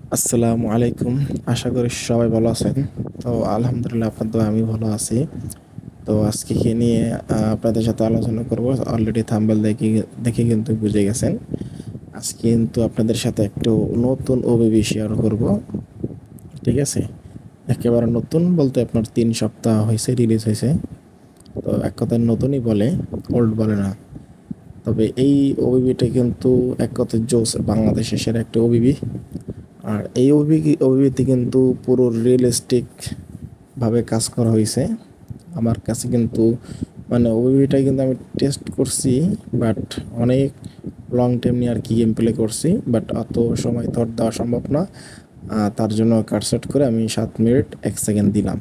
আসসালামু আলাইকুম। আশা করি সবাই ভালো আছেন। তো আলহামদুলিল্লাহ, আপনার দোয়ায় আমি ভালো আছি। তো আজকে কি নিয়ে আপনাদের সাথে আলোচনা করব, অলরেডি থাম্বনেল দেখে দেখে কিন্তু বুঝে গেছেন। আজকে কিন্তু আপনাদের সাথে একটু নতুন ওবিবি শেয়ার করব, ঠিক আছে? একেবারে নতুন বলতে আপনার 3 সপ্তাহ হয়েছে রিলিজ হয়েছে। তো এক কথায় নতুনই বলে, ওল্ড বলে না। তবে এই ওবিবিটা কিন্তু এক কথায় জোস, বাংলাদেশের সেরা একটা ওবিবি। আর এই ওবিবিতে কিন্তু পুরো রিয়েলিস্টিকভাবে কাজ করা হয়েছে। আমার কাছে কিন্তু মানে ওবিবিটা কিন্তু আমি টেস্ট করছি, বাট অনেক লং টাইম নিয়ে আর কি গেম প্লে করছি, বাট অত সময় তো আর দেওয়া সম্ভব না। তার জন্য কাটসেট করে আমি 7 মিনিট 1 সেকেন্ড দিলাম।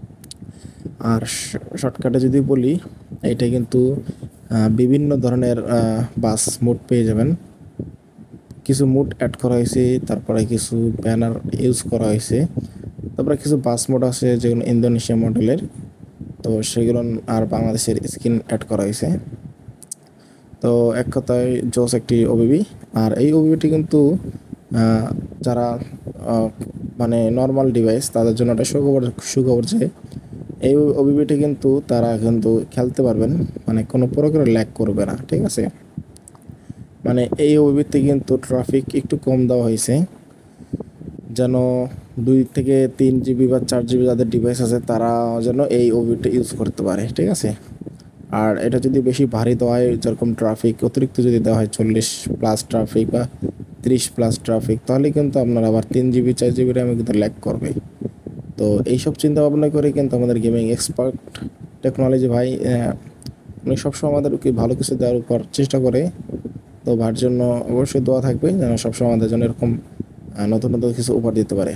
আর শর্টকাটে যদি বলি, এটা কিন্তু বিভিন্ন ধরনের বাস মোড পেয়ে যাবেন। কিছু মুড অ্যাড করা হয়েছে, তারপরে কিছু ব্যানার ইউজ করা হয়েছে, তারপরে কিছু বাস মোড আছে যেগুলো ইন্দোনেশিয়া মডেলের, তো সেগুলো আর বাংলাদেশের স্কিন অ্যাড করা হয়েছে। তো এক কথায় জোস একটি ওবিবি। আর এই ওবিবিটি কিন্তু যারা মানে নর্মাল ডিভাইস তাদের জন্য একটা সুখবর যে এই ওবিবিটি কিন্তু তারা কিন্তু খেলতে পারবেন, মানে কোনো প্রকার ল্যাগ করবে না, ঠিক আছে? মানে এই ওবিবিতে কিন্তু ট্রাফিক একটু কম দেওয়া হয়েছে, যেন 2 থেকে 3 জিবি বা 4 জিবি যাদের ডিভাইস আছে তারা যেন এই ওবিবিটা ইউজ করতে পারে, ঠিক আছে? আর এটা যদি বেশি ভারী দেওয়া হয়, যেরকম ট্রাফিক অতিরিক্ত যদি দেওয়া হয় 40+ ট্রাফিক বা 30+ ট্রাফিক, তাহলে কিন্তু আপনার আবার 3 জিবি 4 জিবি র্যামে কিন্তু ল্যাগ করবে। তো এইসব চিন্তা ভাবনা করে কিন্তু আমাদের গেমিং এক্সপার্ট টেকনোলজি ভাই উনি সবসময় আমাদেরকে ভালো কিছু দেওয়ার উপর চেষ্টা করে। তো ভার জন্য অবশ্যই দোয়া থাকবে যেন সবসময় আমাদের জন্য এরকম নতুন নতুন কিছু উপহার দিতে পারে।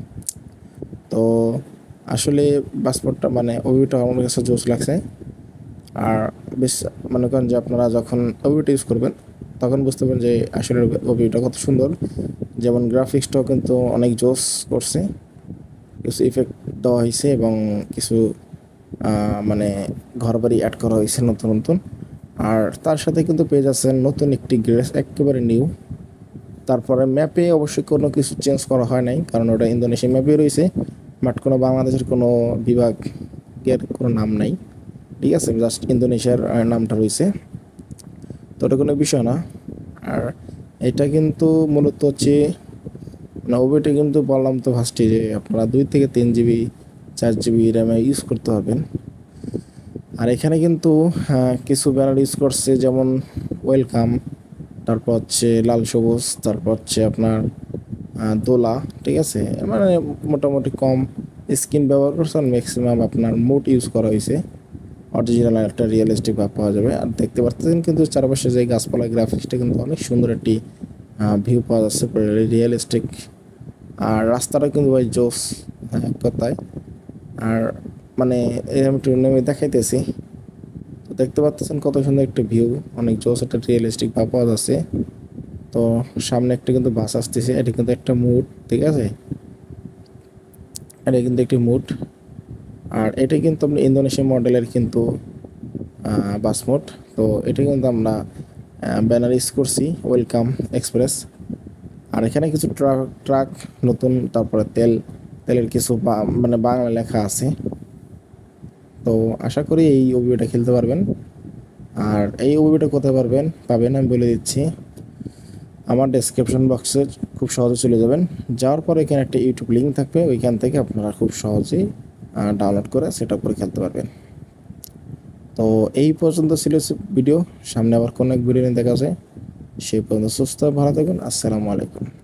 তো আসলে পাসপোর্টটা মানে ওবিটা আমার কাছে জোস লাগছে। আর বেশ মনে করেন যে আপনারা যখন ওবিটা ইউজ করবেন তখন বুঝতে পারবেন যে আসলে ওবিটা কত সুন্দর। যেমন গ্রাফিক্সটাও কিন্তু অনেক জোস করছে, কিছু ইফেক্ট দেওয়া হয়েছে এবং কিছু মানে ঘরবাড়ি অ্যাড করা হয়েছে নতুন নতুন। আর তার সাথে কিন্তু পেয়ে যাচ্ছেন নতুন একটি গ্রেস, একেবারে নিউ। তারপরে ম্যাপে অবশ্যই কোনো কিছু চেঞ্জ করা হয় নাই, কারণ ওটা ইন্দোনেশিয়া ম্যাপে রয়েছে, বাট কোনো বাংলাদেশের কোনো বিভাগের কোনো নাম নাই, ঠিক আছে? জাস্ট ইন্দোনেশিয়ার নামটা রয়েছে, তো ওটা কোনো বিষয় না। আর এটা কিন্তু মূলত হচ্ছে মানে ওবিটা কিন্তু বললাম তো ফার্স্টে যে আপনারা 2 থেকে 3 জিবি 4 জিবি র্যামে ইউজ করতে পারবেন। আর এখানে কিন্তু কিছু ব্যানার ইউজ করছে, যেমন ওয়েলকাম, তারপর হচ্ছে লাল সবুজ, তারপর হচ্ছে আপনার দোলা, ঠিক আছে? মানে মোটামুটি কম স্কিন ব্যবহার করছে, আর ম্যাক্সিমাম আপনার মুড ইউজ করা হয়েছে। অরিজিনাল একটা রিয়েলিস্টিক ভাব পাওয়া যাবে। আর দেখতে পাচ্ছেন কিন্তু চারপাশে যে গাছপালা, গ্রাফিক্সটা কিন্তু অনেক সুন্দর একটি ভিউ পাওয়া যাচ্ছে, রিয়েলিস্টিক। আর রাস্তাটা কিন্তু ভাই জোস, হ্যাঁ এক কথায়। আর মানে এরকম একটু নেমে দেখাইতেছি, তো দেখতে পাচ্ছেন কত সুন্দর একটা ভিউ, অনেক জোস একটা রিয়েলিস্টিক ভাব পাওয়া যাচ্ছে। তো সামনে একটা কিন্তু বাস আসতেছে, এটা কিন্তু একটা মুড, ঠিক আছে? এটা কিন্তু একটি মুড। আর এটা কিন্তু আপনি ইন্দোনেশিয়া মডেলের কিন্তু বাস মোড। তো এটা কিন্তু আমরা ব্যানার ইউজ করছি, ওয়েলকাম এক্সপ্রেস। আর এখানে কিছু ট্রাক নতুন, তারপরে তেলের কিছু মানে বাংলা লেখা আছে। তো আশা করি এই ওবিটা খেলতে পারবেন। আর এই ওবিটা কোথায় পাবেন আমি বলে দিচ্ছি। আমার ডেসক্রিপশন বক্সে খুব সহজে চলে যাবেন, যাওয়ার পর এখানে একটা ইউটিউব লিঙ্ক থাকবে, ওইখান থেকে আপনারা খুব সহজেই ডাউনলোড করে সেট আপ করে খেলতে পারবেন। তো এই পর্যন্ত ছিল ভিডিও, সামনে আবার কোনো এক ভিডিও নিয়ে দেখা যায়। সেই পর্যন্ত সুস্থ ভালো থাকুন। আসসালামু আলাইকুম।